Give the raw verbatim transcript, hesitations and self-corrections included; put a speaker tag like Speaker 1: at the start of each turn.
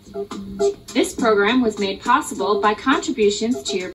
Speaker 1: This program was made possible by contributions to your